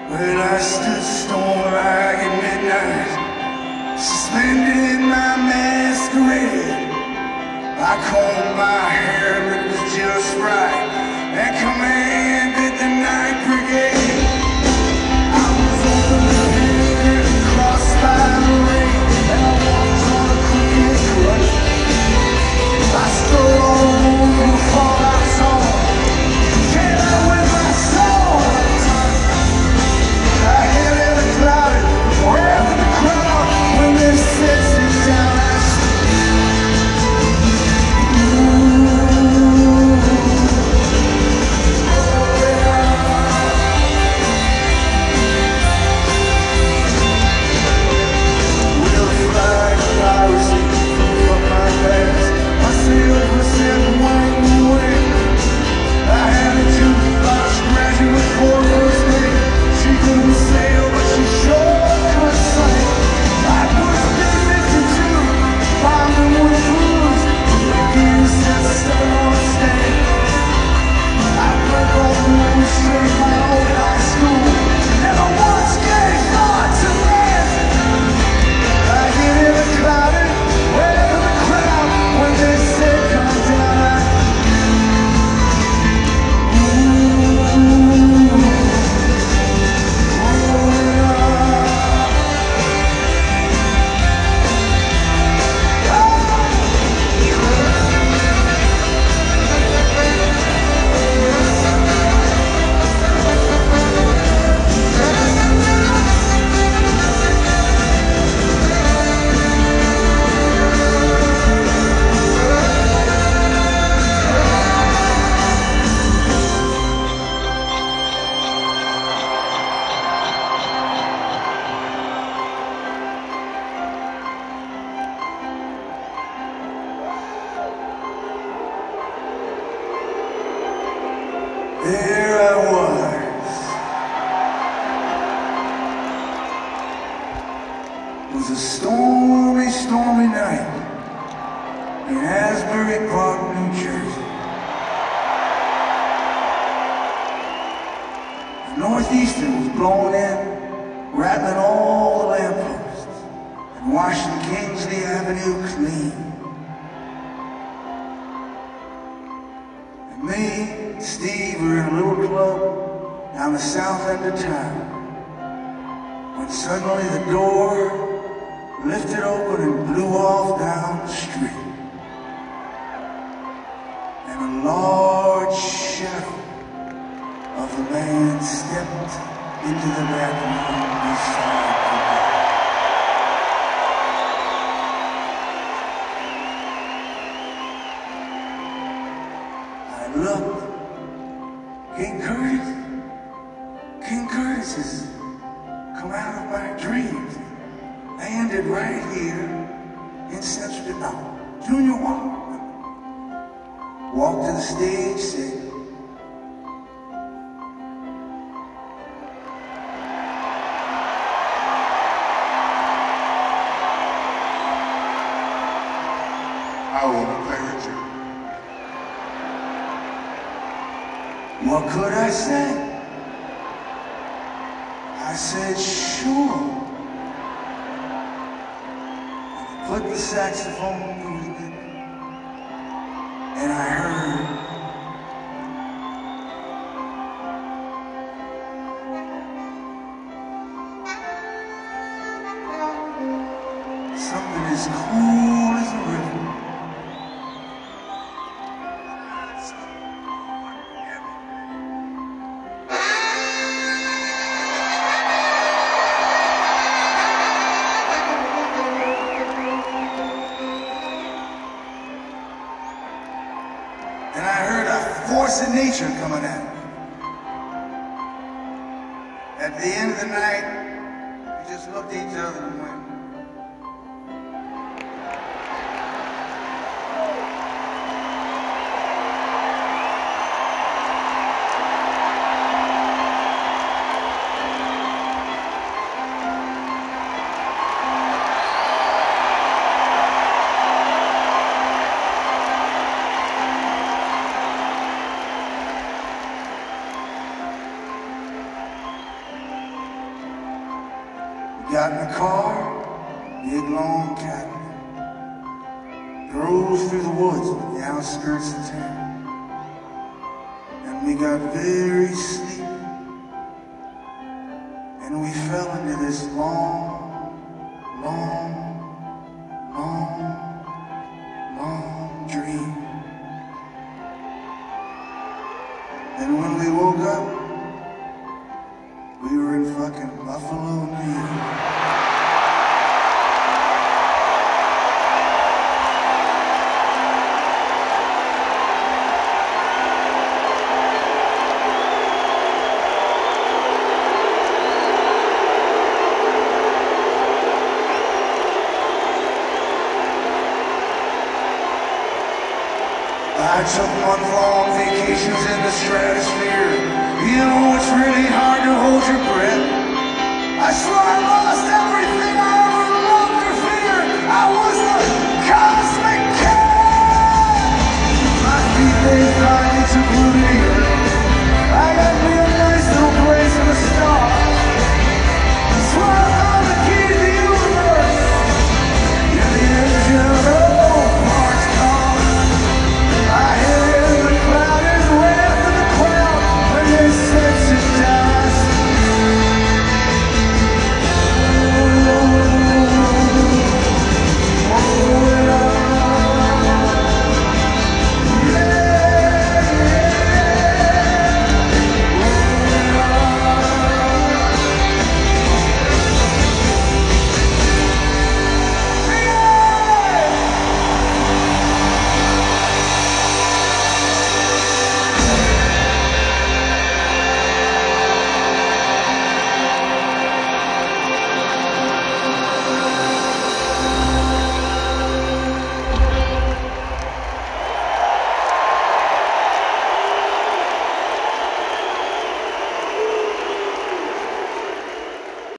Well, I stood storm-like at midnight, suspended my masquerade. I combed my hair, but it was just right, and commanded the night brigade. I was over the head, crossed by the rain, and I walked on a crooked crutch. I stole on the fallout song, came out with my soul. I hit it and clouded, ran in the crowd when they said sit down. There I was. It was a stormy, stormy night in Asbury Park, New Jersey. The northeaster was blowing in, rattling all the lampposts and washing Kingsley Avenue clean. And me, Steve were in a little club down the south end of town when suddenly the door lifted open and blew off down the street, and a large shadow of a man stepped into the back room beside the bed. I looked. King Curtis has come out of my dreams, landed right here in Central. Now, Junior walked to the stage, said, "I want to play with you." What could I say? I said, sure. I put the saxophone music, and I heard something as cool as a river. Force of nature coming at me. At the end of the night, we just looked at each other and went, Got in a car, big long Cadillac. Drove through the woods on the outskirts of town. And we got very sleepy. And we fell into this long dream. And when we woke up, we were in fucking Buffalo, New York. I took month-long vacations in the stratosphere. You know, it's really hard to hold your breath.